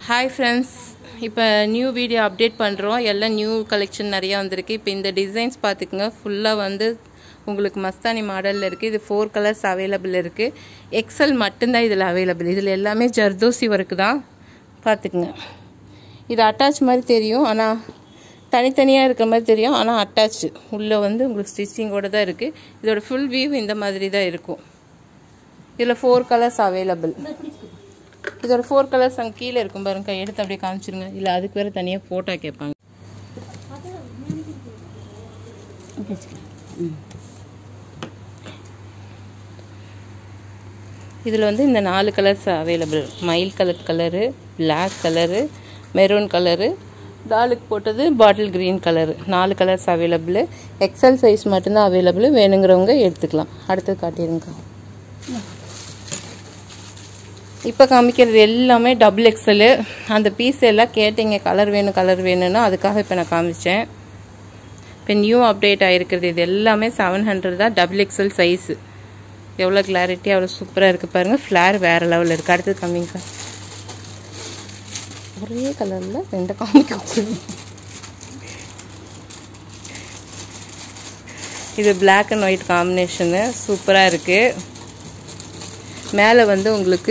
Hi friends, இப்போ new video update பண்ணுறோம். எல்லாம் நியூ கலெக்ஷன் நிறையா வந்திருக்கு. இப்போ இந்த டிசைன்ஸ் பார்த்துக்குங்க. ஃபுல்லாக வந்து உங்களுக்கு மஸ்தானி மாடலில் இருக்குது. இது 4 கலர்ஸ் அவைலபிள் இருக்குது. எக்ஸல் மட்டும்தான் இதில் அவைலபிள். இதில் எல்லாமே ஜர்தோசி ஒர்க்கு தான். பார்த்துக்குங்க. இது அட்டாச் மாதிரி தெரியும், ஆனால் தனித்தனியாக இருக்கிற மாதிரி தெரியும். ஆனால் அட்டாச் உள்ளே வந்து உங்களுக்கு ஸ்டிச்சிங்கோடு தான் இருக்குது. இதோட ஃபுல் வியூ இந்த மாதிரி தான் இருக்கும். இதில் 4 கலர்ஸ் அவைலபிள். இதோட 4 கலர்ஸ் அங்கே கீழே இருக்கும் பாருங்க. எடுத்து அப்படியே காமிச்சிருங்க. இல்லை அதுக்கு வேறு தனியாக ஃபோட்டோ கேட்பாங்க. இதில் வந்து இந்த 4 கலர்ஸ் அவைலபிள். மயில் colour, black colour, maroon colour, டாலுக்கு போட்டது bottle green colour. 4 colours available. XL size மட்டும்தான் அவைலபிள். வேணுங்கிறவங்க எடுத்துக்கலாம். அடுத்தது காட்டிடுங்க. இப்போ காமிக்கிறது எல்லாமே டபுள் எக்ஸலு. அந்த பீஸ் எல்லாம் கேட்டீங்க, கலர் வேணும்னா அதுக்காக இப்போ நான் காமிச்சேன். இப்போ நியூ அப்டேட் ஆகிருக்கிறது இது எல்லாமே 700 தான். Double XL size. எவ்வளோ கிளாரிட்டி, அவ்வளோ சூப்பராக இருக்குது பாருங்கள். ஃப்ளார் வேறு லெவலில் இருக்குது. அடுத்தது காமிங்க. ஒரே கலரில் 2 காமிக்க. இது பிளாக் அண்ட் ஒயிட் காம்பினேஷனு சூப்பராக இருக்குது. மேலே வந்து உங்களுக்கு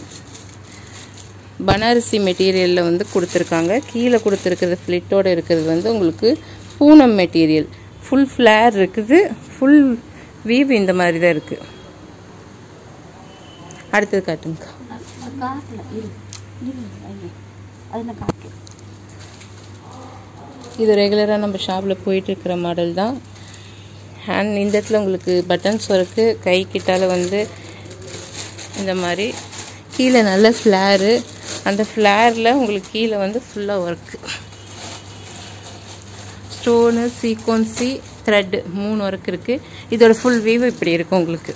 பனாரசி மெட்டீரியலில் வந்து கொடுத்துருக்காங்க. கீழே கொடுத்துருக்கிறது ஃப்ளிட்டோடு இருக்கிறது வந்து உங்களுக்கு பூனம் மெட்டீரியல். ஃபுல் ஃப்ளேர் இருக்குது. ஃபுல் வீவ் இந்த மாதிரி தான் இருக்குது. அடுத்தது காட்டுங்க. இது ரெகுலராக நம்ம ஷாப்பில் போயிட்டுருக்கிற மாடல் தான். ஹேண்ட் இந்த இடத்துல உங்களுக்கு பட்டன்ஸ் ஒர்க்கு. கை கிட்டால வந்து இந்த மாதிரி கீழே நல்ல ஃப்ளேரு. அந்த ஃப்ளேரில் உங்களுக்கு கீழே வந்து ஃபுல்லாக work. Stone, sequence, thread 3 work இருக்குது. இதோட ஃபுல் வியூ இப்படி இருக்கும் உங்களுக்கு.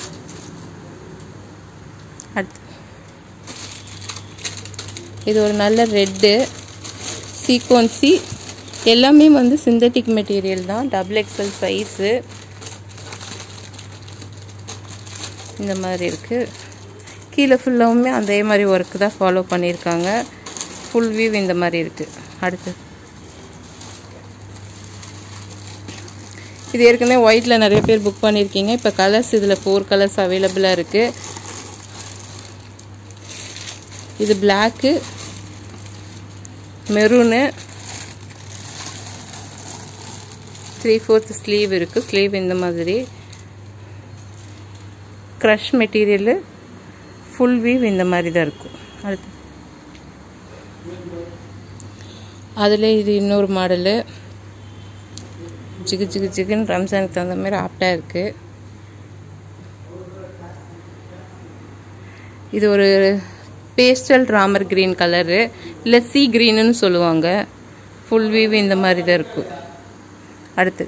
அடுத்து இது ஒரு நல்ல ரெட்டு சீக்வன்சி. எல்லாமே வந்து சிந்தட்டிக் மெட்டீரியல் தான். டபுள் எக்ஸல் சைஸு இந்த மாதிரி இருக்குது. கீழே ஃபுல்லாகவுமே அதே மாதிரி ஒர்க்கு தான் ஃபாலோ பண்ணியிருக்காங்க. ஃபுல் வியூ இந்த மாதிரி இருக்குது. அடுத்து இது ஏற்கனவே ஒயிட்டில் நிறைய பேர் புக் பண்ணியிருக்கீங்க. இப்போ கலர்ஸ் இதில் 4 கலர்ஸ் அவைலபிளாக இருக்குது. இது பிளாக்கு, மெரூனு, 3/4 ஸ்லீவ் இருக்குது. ஸ்லீவ் இந்த மாதிரி க்ரஷ் மெட்டீரியலு. ஃபுல் வீவ் இந்த மாதிரி தான் இருக்கும். அடுத்து அதில் இது இன்னொரு மாடலு. ஜிகுன்னு ரம்ஜானுக்கு தகுந்த மாதிரி ஆப்டாக இருக்குது. இது ஒரு பேஸ்டல் ராமர் கிரீன் கலரு, இல்லை சி கிரீனுன்னு சொல்லுவாங்க. ஃபுல் வீவ் இந்த மாதிரி தான் இருக்கும். அடுத்து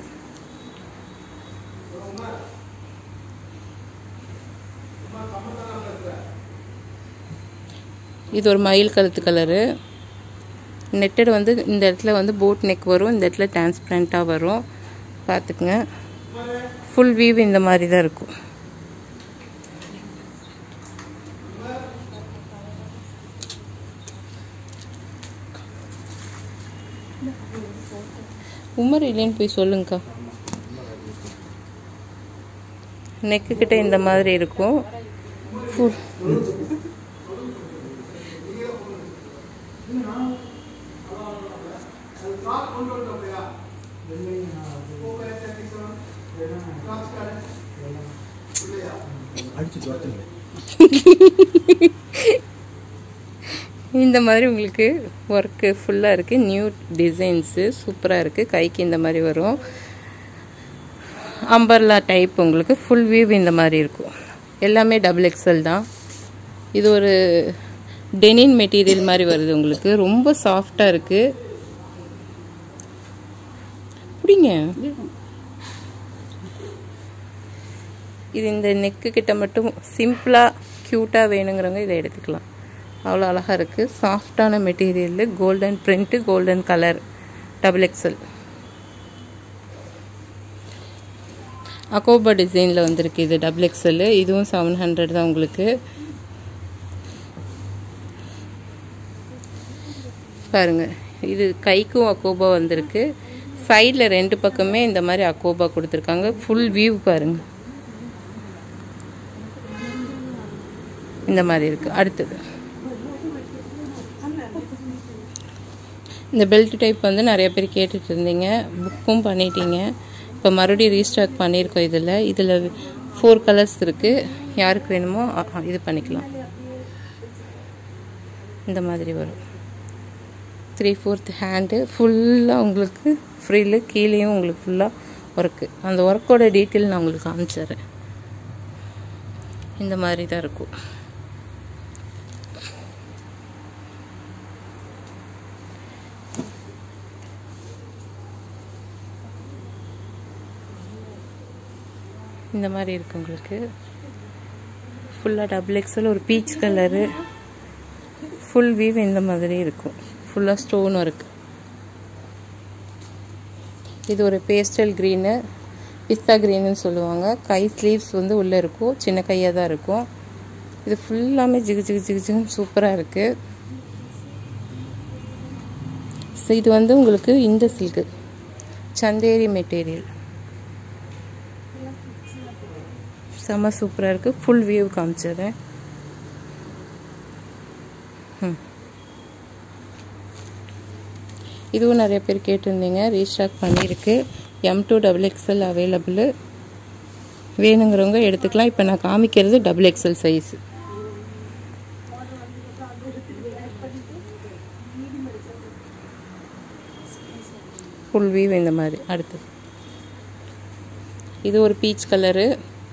இது ஒரு மயில் கழுத்து கலரு. நெட்டட் வந்து இந்த இடத்துல வந்து போட் நெக் வரும். இந்த இடத்துல டிரான்ஸ்பரண்ட்டாக வரும். பார்த்துக்குங்க. ஃபுல் வீவ் இந்த மாதிரி தான் இருக்கும். உமர் இல்லைன்னு போய் சொல்லுங்கக்கா. நெக்கு கிட்ட இந்த மாதிரி இருக்கும். ஃபுல் இந்த மாதிரி உங்களுக்கு ஒர்க்கு ஃபுல்லாக இருக்குது. நியூ டிசைன்ஸு சூப்பராக இருக்குது. கைக்கு இந்த மாதிரி வரும். அம்பர்லா டைப் உங்களுக்கு ஃபுல் வியூ இந்த மாதிரி இருக்கும். எல்லாமே டபுள் எக்ஸல் தான். இது ஒரு டெனின் மெட்டீரியல் மாதிரி வருது உங்களுக்கு. ரொம்ப சாஃப்டாக இருக்குது. பிடிங்க. இது இந்த நெக்கு கிட்ட மட்டும் சிம்பிளாக க்யூட்டாக வேணுங்கிறவங்க இதை எடுத்துக்கலாம். அவ்வளோ அழகாக இருக்குது. சாஃப்டான material. Golden print, golden colour, double XL. அகோபா டிசைனில் வந்திருக்கு. இது டபுள் எக்ஸல். இதுவும் 700 தான் உங்களுக்கு. பாருங்கள், இது கைக்கும் அக்கோபா வந்திருக்கு. சைடில் 2 பக்கமே இந்த மாதிரி அக்கோபா கொடுத்துருக்காங்க. ஃபுல் வியூ பாருங்கள், இந்த மாதிரி இருக்குது. அடுத்தது இந்த பெல்ட் டைப் வந்து நிறைய பேர் கேட்டுட்டு இருந்தீங்க, புக்கும் பண்ணிட்டீங்க. இப்போ மறுபடியும் ரீஸ்டாக் பண்ணியிருக்கோம். இதில் 4 கலர்ஸ் இருக்குது. யாருக்கு வேணுமோ இது பண்ணிக்கலாம். இந்த மாதிரி வரும். 3/4 ஹேண்டு ஃபுல்லாக உங்களுக்கு ஃப்ரீலு, கீழேயும் உங்களுக்கு ஃபுல்லாக ஒர்க்கு. அந்த ஒர்க்கோட டீட்டெயில் நான் உங்களுக்கு காமிச்சிடுறேன். இந்த மாதிரி தான் இருக்கும். இந்த மாதிரி இருக்குது உங்களுக்கு. ஃபுல்லாக XXL ஒரு பீச் கலரு, ஃபுல் வீவ் இந்த மாதிரி இருக்கும். ஃபுல்லாக ஸ்டோன் ஒர்க். இது ஒரு பேஸ்டல் க்ரீனு, பிஸ்தா க்ரீனுன்னு சொல்லுவாங்க. கை ஸ்லீவ்ஸ் வந்து உள்ளே இருக்கும், சின்ன கையாக தான் இருக்கும். இது ஃபுல்லாமே ஜிகு ஜிகு ஜிகு ஜிகுன்னு சூப்பராக இருக்குது. ஸோ இது வந்து உங்களுக்கு இந்த சில்க்கு சந்தேரி மெட்டீரியல் செம்ம சூப்பராக இருக்குது. ஃபுல் வியூ காமிச்சிடுறேன். இதுவும் நிறைய பேர் கேட்டிருந்தீங்க, ரீஸ்டாக் பண்ணியிருக்கு. M2 XXL available. வேணுங்கிறவங்க எடுத்துக்கலாம். இப்போ நான் காமிக்கிறது XXL சைஸு. ஃபுல் வியூ இந்த மாதிரி. அடுத்து இது ஒரு பீச் கலரு.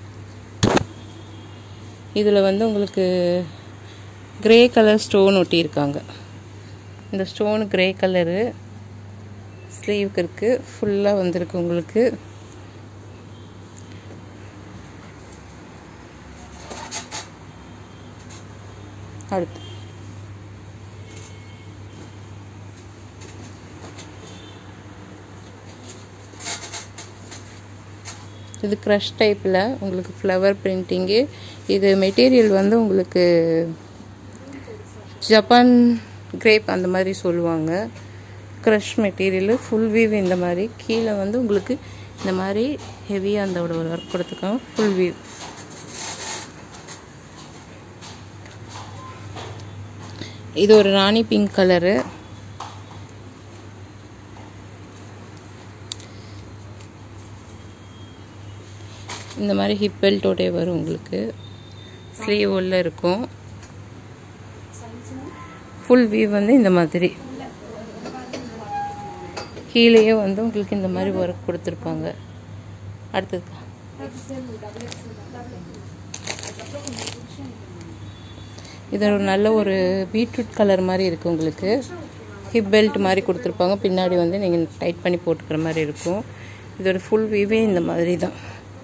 இதில் வந்து உங்களுக்கு கிரே கலர் ஸ்டோன் ஒட்டியிருக்காங்க. இந்த ஸ்டோன் கிரே கலரு ஸ்லீவுக்கு இருக்குது. ஃபுல்லாக வந்திருக்கு உங்களுக்கு. அடுத்து இது க்ரஷ் டைப்பில் உங்களுக்கு ஃப்ளவர் பிரிண்டிங்கு. இது மெட்டீரியல் வந்து உங்களுக்கு ஜப்பான் கிரேப் அந்த மாதிரி சொல்லுவாங்க. க்ரஷ் மெட்டீரியலு, ஃபுல் வீவ் இந்த மாதிரி. கீழே வந்து உங்களுக்கு இந்த மாதிரி ஹெவியாக அந்த ஒரு ஒர்க் கொடுத்துருக்காங்க. Full weave. இது ஒரு ராணி பிங்க் கலரு. இந்த மாதிரி ஹிப் பெல்ட்டோடே வரும் உங்களுக்கு. ஸ்லீவ் உள்ள இருக்கும். ஃபுல் வீவ் வந்து இந்த மாதிரி. கீழேயே வந்து உங்களுக்கு இந்த மாதிரி ஒர்க் கொடுத்துருப்பாங்க. அடுத்தது இது ஒரு நல்ல ஒரு பீட்ரூட் கலர் மாதிரி இருக்குது உங்களுக்கு. ஹிப் பெல்ட் மாதிரி கொடுத்துருப்பாங்க. பின்னாடி வந்து நீங்கள் டைட் பண்ணி போட்டுக்கிற மாதிரி இருக்கும். இதோட ஃபுல் வீவே இந்த மாதிரி தான்.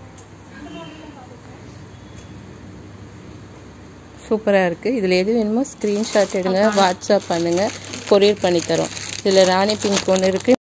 சூப்பராக இருக்குது. இதில் எது வேணுமோ ஸ்க்ரீன்ஷாட் எடுங்க, வாட்ஸ்அப் பண்ணுங்கள், கொரியர் பண்ணித்தரோம். இதில் ராணி பிங்க் ஒன்று இருக்குது.